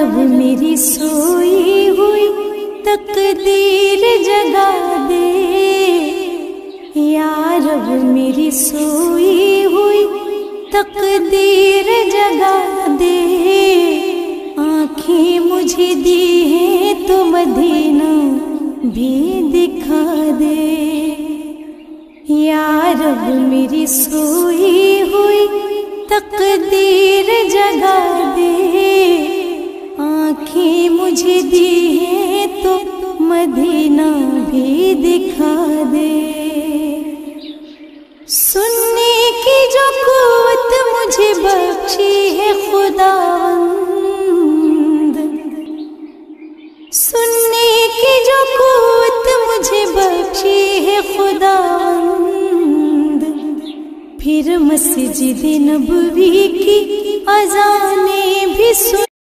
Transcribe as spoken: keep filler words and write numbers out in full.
رب میری سوئی ہوئی تقدیر جگا دے، یا رب میری سوئی ہوئی تقدیر جگا دے، آنکھیں مجھے دی ہیں تو مدینہ بھی دکھا دے، یا رب میری سوئی ہوئی تقدیر جگا دے، آنکھیں مجھے دی ہیں تو مدینہ بھی دکھا دے، سننے کی جو قوت مجھے بخشی ہے خداوند، سننے کی جو قوت مجھے بخشی ہے خداوند، پھر مسجد نبوی کی اذانیں بھی سن